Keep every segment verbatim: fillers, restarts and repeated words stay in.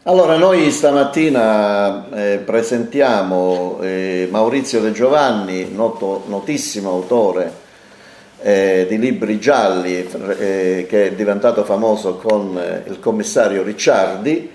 Allora, noi stamattina eh, presentiamo eh, Maurizio De Giovanni, noto, notissimo autore eh, di libri gialli, eh, che è diventato famoso con eh, il commissario Ricciardi,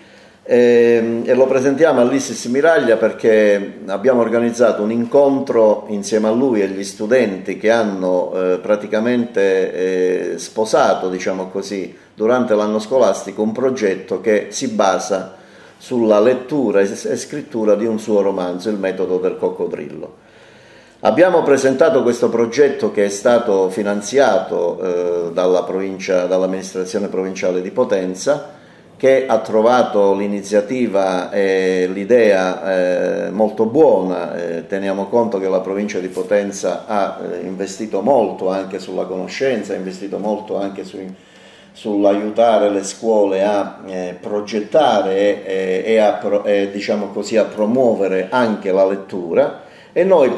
eh, e lo presentiamo all'Isis Miraglia perché abbiamo organizzato un incontro insieme a lui e gli studenti che hanno eh, praticamente eh, sposato, diciamo così, durante l'anno scolastico un progetto che si basa sulla lettura e scrittura di un suo romanzo, Il metodo del coccodrillo. Abbiamo presentato questo progetto che è stato finanziato eh, dalla provincia, dall'amministrazione provinciale di Potenza, che ha trovato l'iniziativa e l'idea eh, molto buona. Eh, teniamo conto che la provincia di Potenza ha eh, investito molto anche sulla conoscenza, ha investito molto anche sui sull'aiutare le scuole a eh, progettare e, e, a, e diciamo così, a promuovere anche la lettura, e noi,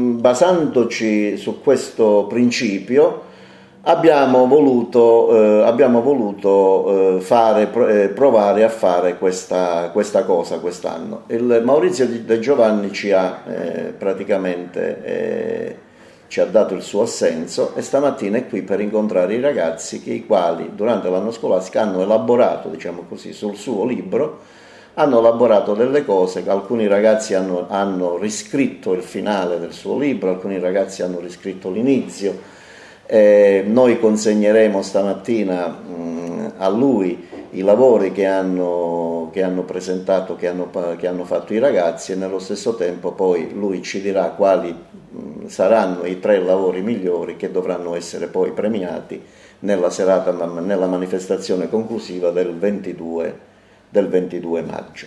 basandoci su questo principio, abbiamo voluto, eh, abbiamo voluto eh, fare, eh, provare a fare questa, questa cosa quest'anno. Il Maurizio De Giovanni ci ha eh, praticamente eh, ci ha dato il suo assenso, e stamattina è qui per incontrare i ragazzi che, i quali durante l'anno scolastico hanno elaborato, diciamo così, sul suo libro, hanno elaborato delle cose. Alcuni ragazzi hanno, hanno riscritto il finale del suo libro, alcuni ragazzi hanno riscritto l'inizio. Eh, noi consegneremo stamattina mh, a lui i lavori che hanno, che hanno presentato, che hanno, che hanno fatto i ragazzi, e nello stesso tempo poi lui ci dirà quali mh, saranno i tre lavori migliori che dovranno essere poi premiati nella serata, nella manifestazione conclusiva del ventidue, del ventidue maggio.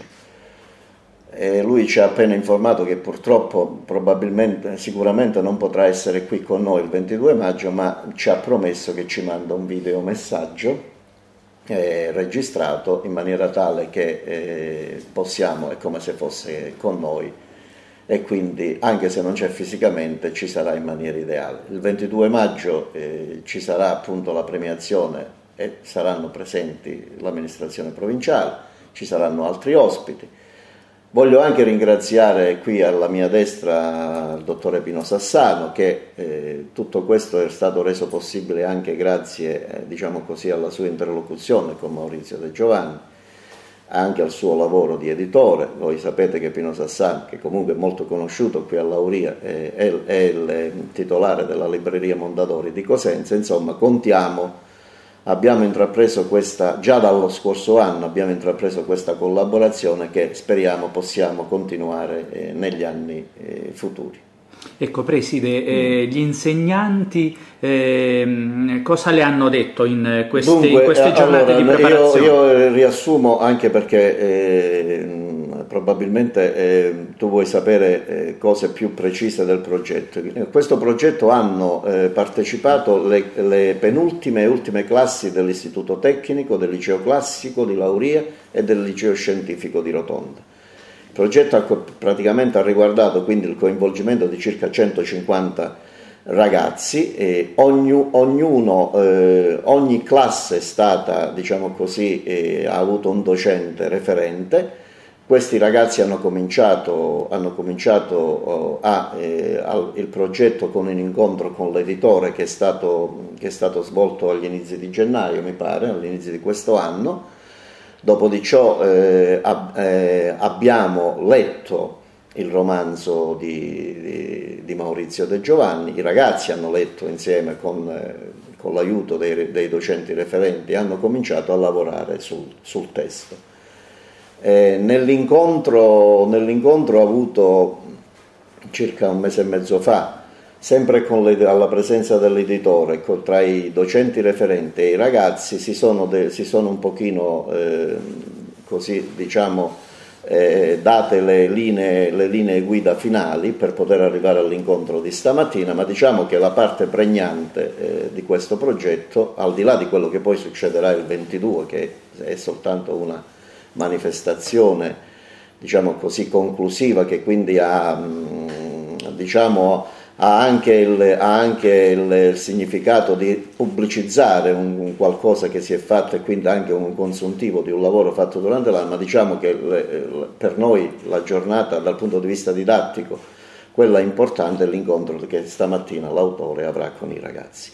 E lui ci ha appena informato che purtroppo, probabilmente, sicuramente non potrà essere qui con noi il ventidue maggio, ma ci ha promesso che ci manda un videomessaggio eh, registrato in maniera tale che eh, possiamo, è come se fosse con noi, e quindi anche se non c'è fisicamente ci sarà in maniera ideale. Il ventidue maggio eh, ci sarà appunto la premiazione e saranno presenti l'amministrazione provinciale, ci saranno altri ospiti. Voglio anche ringraziare qui alla mia destra il dottore Pino Sassano, che eh, tutto questo è stato reso possibile anche grazie, eh, diciamo così, alla sua interlocuzione con Maurizio De Giovanni, anche al suo lavoro di editore. Voi sapete che Pino Sassano, che comunque è molto conosciuto qui a Lauria, è, è, è il titolare della libreria Mondadori di Cosenza. Insomma, contiamo. Abbiamo intrapreso questa, già dallo scorso anno abbiamo intrapreso questa collaborazione che speriamo possiamo continuare eh, negli anni eh, futuri. Ecco, Preside, eh, gli insegnanti eh, cosa le hanno detto in queste, Dunque, in queste giornate allora, di preparazione? Io, io riassumo, anche perché eh, probabilmente eh, tu vuoi sapere eh, cose più precise del progetto. In questo progetto hanno eh, partecipato le, le penultime e ultime classi dell'Istituto Tecnico, del Liceo Classico di Lauria e del Liceo Scientifico di Rotonda. Il progetto ha, praticamente ha riguardato quindi il coinvolgimento di circa centocinquanta ragazzi, e ogni, ognuno, eh, ogni classe è stata, diciamo così, eh, ha avuto un docente referente. Questi ragazzi hanno cominciato, hanno cominciato a, eh, al, il progetto con un incontro con l'editore che è stato, che è stato svolto agli inizi di gennaio, mi pare, all'inizio di questo anno. Dopo di ciò eh, ab, eh, abbiamo letto il romanzo di, di, di Maurizio De Giovanni. I ragazzi hanno letto insieme con, eh, con l'aiuto dei, dei docenti referenti, hanno cominciato a lavorare sul, sul testo. Eh, nell'incontro, nell'incontro avuto circa un mese e mezzo fa, sempre con le, alla presenza dell'editore, tra i docenti referenti e i ragazzi, si sono, de, si sono un pochino eh, così, diciamo, eh, date le linee, le linee guida finali per poter arrivare all'incontro di stamattina, ma diciamo che la parte pregnante eh, di questo progetto, al di là di quello che poi succederà il ventidue, che è soltanto una manifestazione, diciamo così, conclusiva, che quindi ha, diciamo, ha anche il, ha anche il significato di pubblicizzare un, un qualcosa che si è fatto e quindi anche un consuntivo di un lavoro fatto durante l'anno, ma diciamo che le, per noi la giornata dal punto di vista didattico, quella importante è l'incontro che stamattina l'autore avrà con i ragazzi.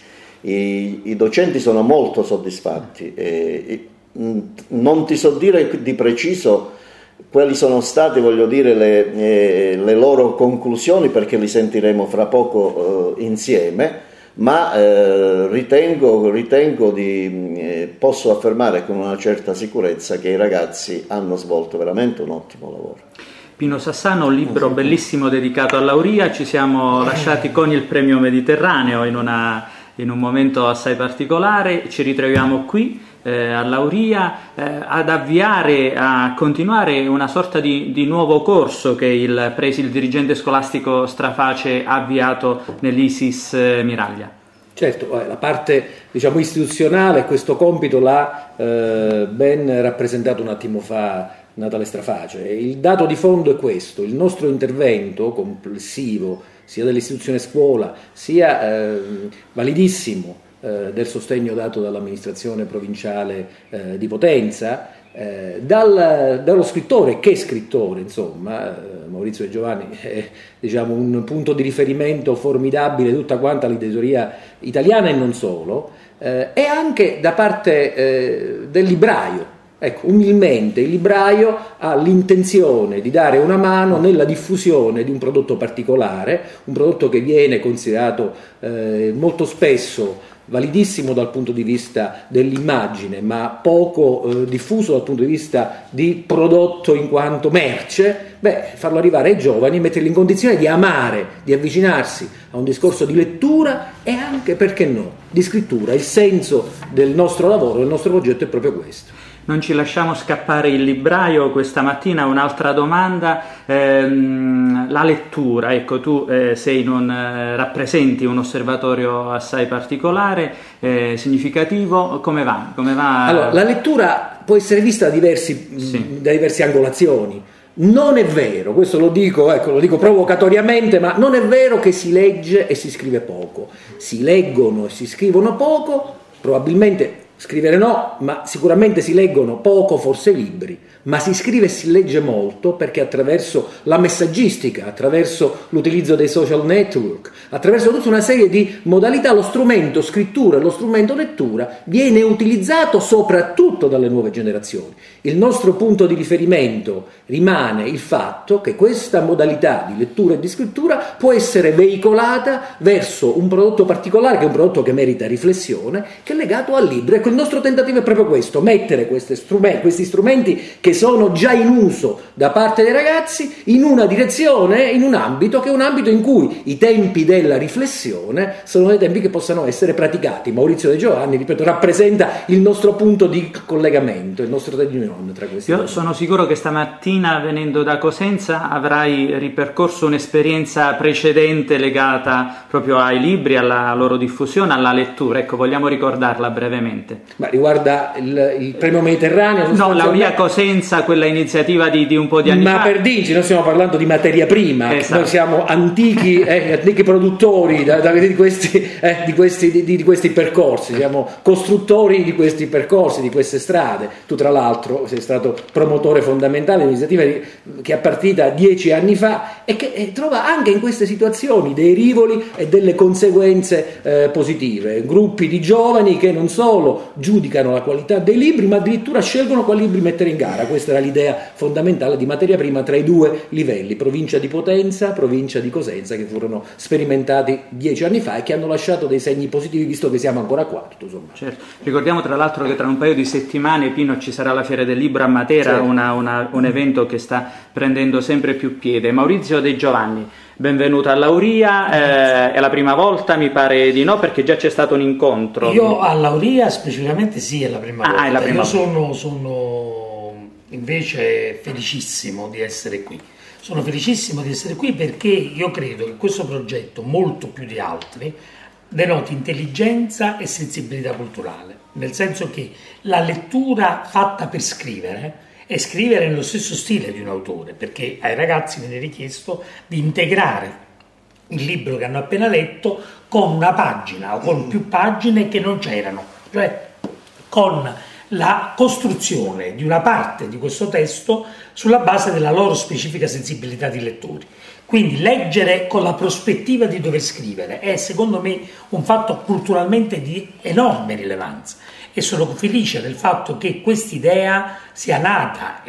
I, i docenti sono molto soddisfatti, e, e, non ti so dire di preciso quali sono state, voglio dire, le, eh, le loro conclusioni, perché li sentiremo fra poco eh, insieme, ma eh, ritengo, ritengo di, eh, posso affermare con una certa sicurezza che i ragazzi hanno svolto veramente un ottimo lavoro. Pino Sassano, un libro bellissimo dedicato a Lauria, ci siamo lasciati con il premio Mediterraneo in, una, in un momento assai particolare, ci ritroviamo qui Eh, a Lauria eh, ad avviare, a continuare una sorta di, di nuovo corso che il, presi, il dirigente scolastico Straface ha avviato nell'Isis eh, Miraglia. Certo, la parte diciamo istituzionale, questo compito l'ha eh, ben rappresentato un attimo fa Natale Straface. Il dato di fondo è questo: il nostro intervento complessivo, sia dell'istituzione scuola, sia eh, validissimo del sostegno dato dall'amministrazione provinciale eh, di Potenza, eh, dal, dallo scrittore, che scrittore, insomma, eh, Maurizio De Giovanni è diciamo, un punto di riferimento formidabile di tutta quanta l'editoria italiana e non solo, eh, e anche da parte eh, del libraio. Ecco, umilmente il libraio ha l'intenzione di dare una mano nella diffusione di un prodotto particolare, un prodotto che viene considerato eh, molto spesso validissimo dal punto di vista dell'immagine, ma poco eh, diffuso dal punto di vista di prodotto in quanto merce. Beh, farlo arrivare ai giovani e metterli in condizione di amare, di avvicinarsi a un discorso di lettura e anche, perché no, di scrittura. Il senso del nostro lavoro, del nostro progetto è proprio questo. Non ci lasciamo scappare il libraio questa mattina. Un'altra domanda, ehm, la lettura, ecco, tu eh, sei non, eh, rappresenti un osservatorio assai particolare, eh, significativo, come va? Come va? Allora, la lettura può essere vista da, diversi, sì. da diverse angolazioni. Non è vero, questo lo dico, ecco, lo dico provocatoriamente, ma non è vero che si legge e si scrive poco. Si leggono e si scrivono poco, probabilmente. Scrivere no, ma sicuramente si leggono poco, forse libri, ma si scrive e si legge molto, perché attraverso la messaggistica, attraverso l'utilizzo dei social network, attraverso tutta una serie di modalità, lo strumento scrittura e lo strumento lettura viene utilizzato soprattutto dalle nuove generazioni. Il nostro punto di riferimento rimane il fatto che questa modalità di lettura e di scrittura può essere veicolata verso un prodotto particolare, che è un prodotto che merita riflessione, che è legato al libro. Ecco, il nostro tentativo è proprio questo: mettere questi strumenti, questi strumenti che sono già in uso da parte dei ragazzi in una direzione, in un ambito che è un ambito in cui i tempi della riflessione sono dei tempi che possano essere praticati. Maurizio De Giovanni, ripeto, rappresenta il nostro punto di collegamento, il nostro union tra questi. Io sono sicuro che stamattina, venendo da Cosenza, avrai ripercorso un'esperienza precedente legata proprio ai libri, alla loro diffusione, alla lettura. Ecco, vogliamo ricordarla brevemente. Ma riguarda il, il premio Mediterraneo? No, Lauria Cosenza, quella iniziativa di, di un po' di anni ma fa. Ma per dirci, noi stiamo parlando di materia prima, esatto. Noi siamo antichi, eh, antichi produttori da, da, di, questi, eh, di, questi, di, di questi percorsi, siamo costruttori di questi percorsi, di queste strade. Tu tra l'altro sei stato promotore fondamentale di un'iniziativa di, che è partita dieci anni fa e che eh, trova anche in queste situazioni dei rivoli e delle conseguenze eh, positive. Gruppi di giovani che non solo giudicano la qualità dei libri, ma addirittura scelgono quali libri mettere in gara. Questa era l'idea fondamentale di materia prima tra i due livelli, provincia di Potenza, provincia di Cosenza, che furono sperimentati dieci anni fa e che hanno lasciato dei segni positivi, visto che siamo ancora qua, tutto sommato. Certo. Ricordiamo tra l'altro che tra un paio di settimane, Pino, ci sarà la Fiera del Libro a Matera, certo. una, una, un evento che sta prendendo sempre più piede. Maurizio De Giovanni, benvenuto a Lauria, eh, è la prima volta, mi pare di no, perché già c'è stato un incontro. Io a Lauria specificamente sì, è la prima ah, volta. È la prima Io volta. sono, sono invece felicissimo di essere qui. Sono felicissimo di essere qui perché io credo che questo progetto, molto più di altri, denoti intelligenza e sensibilità culturale, nel senso che la lettura fatta per scrivere e scrivere nello stesso stile di un autore, perché ai ragazzi viene richiesto di integrare il libro che hanno appena letto con una pagina o con più pagine che non c'erano, cioè con la costruzione di una parte di questo testo sulla base della loro specifica sensibilità di lettori. Quindi leggere con la prospettiva di dover scrivere è secondo me un fatto culturalmente di enorme rilevanza e sono felice del fatto che quest'idea sia nata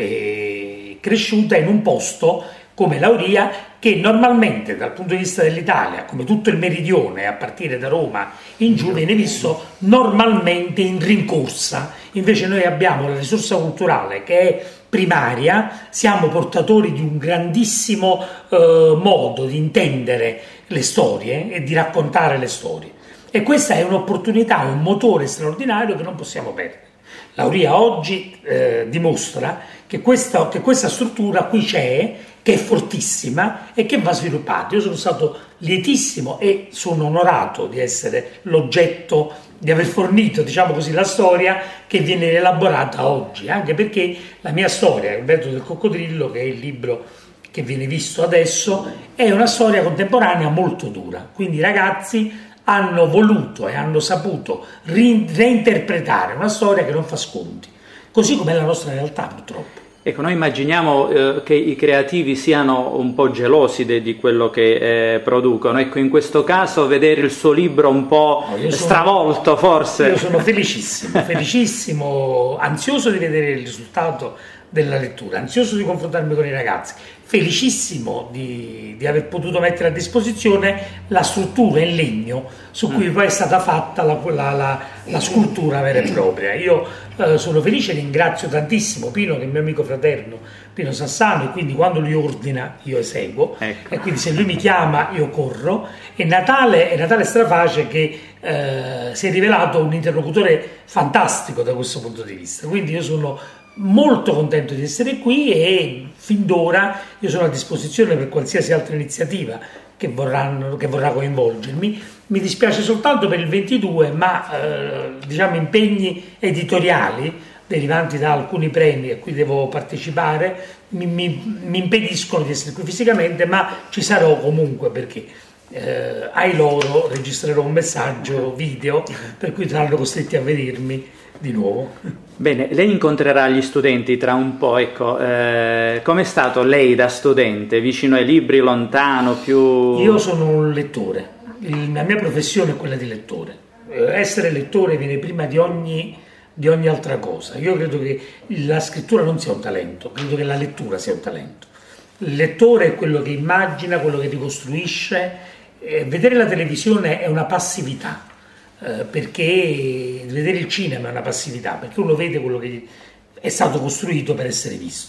e cresciuta in un posto come Lauria, che normalmente dal punto di vista dell'Italia, come tutto il meridione a partire da Roma in giù, viene visto normalmente in rincorsa. Invece noi abbiamo la risorsa culturale che è primaria, siamo portatori di un grandissimo eh, modo di intendere le storie e di raccontare le storie. E questa è un'opportunità, un motore straordinario che non possiamo perdere. Lauria oggi eh, dimostra che questa, che questa struttura qui c'è, che è fortissima e che va sviluppata. Io sono stato lietissimo e sono onorato di essere l'oggetto, di aver fornito, diciamo così, la storia che viene elaborata oggi, anche perché la mia storia, il metodo del coccodrillo, che è il libro che viene visto adesso, è una storia contemporanea molto dura. Quindi i ragazzi hanno voluto e hanno saputo reinterpretare una storia che non fa sconti, così come è la nostra realtà purtroppo. Ecco, noi immaginiamo eh, che i creativi siano un po' gelosi de, di quello che eh, producono. Ecco, in questo caso vedere il suo libro un po' no, sono, stravolto forse. Io sono felicissimo, felicissimo, ansioso di vedere il risultato della lettura, ansioso di confrontarmi con i ragazzi, felicissimo di, di aver potuto mettere a disposizione la struttura in legno su cui poi è stata fatta la, la, la, la scultura vera e propria. Io eh, sono felice e ringrazio tantissimo Pino, che è il mio amico fraterno, Pino Sassano, e quindi quando lui ordina io eseguo, ecco. E quindi se lui mi chiama io corro. E Natale è Natale Straface, che eh, si è rivelato un interlocutore fantastico da questo punto di vista, quindi io sono molto contento di essere qui e fin d'ora io sono a disposizione per qualsiasi altra iniziativa che, vorranno, che vorrà coinvolgermi. Mi dispiace soltanto per il ventidue, ma eh, diciamo impegni editoriali derivanti da alcuni premi a cui devo partecipare mi, mi, mi impediscono di essere qui fisicamente, ma ci sarò comunque, perché eh, ai loro registrerò un messaggio video per cui saranno costretti a vedermi di nuovo. Bene, lei incontrerà gli studenti tra un po', ecco, eh, com'è stato lei da studente, vicino ai libri, lontano, più... Io sono un lettore, Il, la mia professione è quella di lettore, eh, essere lettore viene prima di ogni, di ogni altra cosa. Io credo che la scrittura non sia un talento, credo che la lettura sia un talento. Il lettore è quello che immagina, quello che ricostruisce, eh, vedere la televisione è una passività. Eh, perché vedere il cinema è una passività, perché uno vede quello che è stato costruito per essere visto.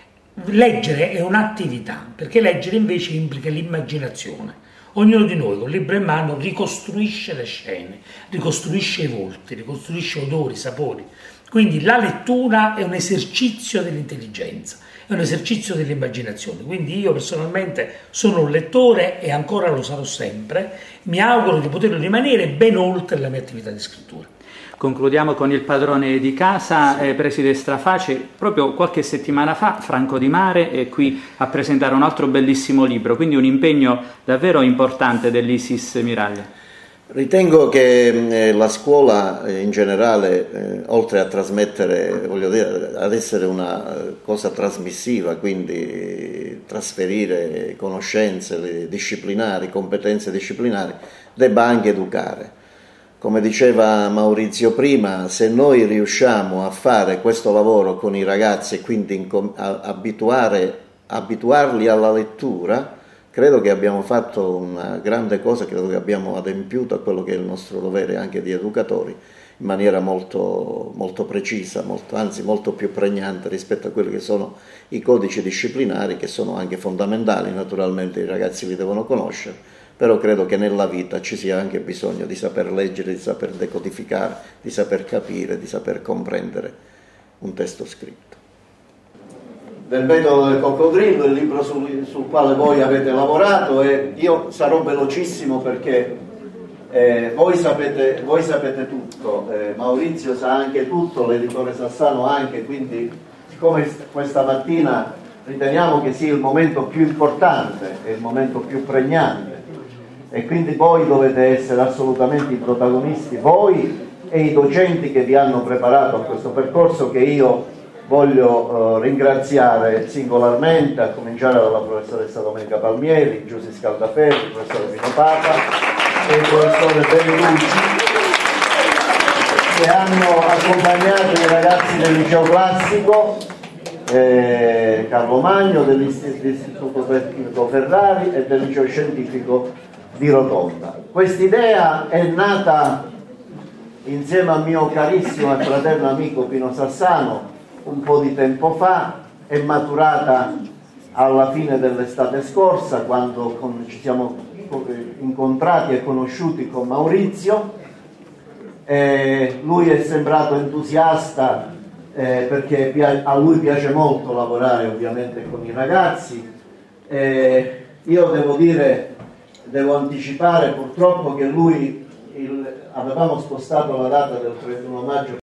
Leggere è un'attività, perché leggere invece implica l'immaginazione. Ognuno di noi con il libro in mano ricostruisce le scene, ricostruisce i volti, ricostruisce odori, sapori. Quindi la lettura è un esercizio dell'intelligenza, è un esercizio dell'immaginazione. Quindi io personalmente sono un lettore e ancora lo sarò sempre. Mi auguro di poterlo rimanere ben oltre la mia attività di scrittura. Concludiamo con il padrone di casa, sì. eh, preside Straface. Proprio qualche settimana fa Franco Di Mare è qui a presentare un altro bellissimo libro, quindi un impegno davvero importante dell'Isis Miraglia. Ritengo che eh, la scuola eh, in generale, eh, oltre a trasmettere, voglio dire, ad essere una cosa trasmissiva, quindi trasferire conoscenze disciplinari, competenze disciplinari, debba anche educare. Come diceva Maurizio prima, se noi riusciamo a fare questo lavoro con i ragazzi e quindi abituare, abituarli alla lettura, credo che abbiamo fatto una grande cosa, credo che abbiamo adempiuto a quello che è il nostro dovere anche di educatori in maniera molto, molto precisa, molto, anzi molto più pregnante rispetto a quelli che sono i codici disciplinari, che sono anche fondamentali, naturalmente i ragazzi li devono conoscere, però credo che nella vita ci sia anche bisogno di saper leggere, di saper decodificare, di saper capire, di saper comprendere un testo scritto. Del metodo del coccodrillo, il libro sul, sul quale voi avete lavorato, e io sarò velocissimo perché eh, voi, sapete, voi sapete tutto, eh, Maurizio sa anche tutto, l'editore Sassano anche, quindi siccome questa mattina riteniamo che sia il momento più importante e il momento più pregnante e quindi voi dovete essere assolutamente i protagonisti, voi e i docenti che vi hanno preparato a questo percorso, che io voglio eh, ringraziare singolarmente, a cominciare dalla professoressa Domenica Palmieri, Giusy Scaldaferri, il professore Pino Papa e il professore Bellucci, che hanno accompagnato i ragazzi del liceo classico eh, Carlo Magno, dell'Istituto Tecnico Ferrari e del liceo scientifico di Rotonda. Quest'idea è nata insieme al mio carissimo e fraterno amico Pino Sassano un po' di tempo fa, è maturata alla fine dell'estate scorsa, quando con, ci siamo incontrati e conosciuti con Maurizio. Eh, lui è sembrato entusiasta eh, perché a lui piace molto lavorare ovviamente con i ragazzi. Eh, io devo dire, devo anticipare purtroppo che lui il, avevamo spostato la data del trentuno maggio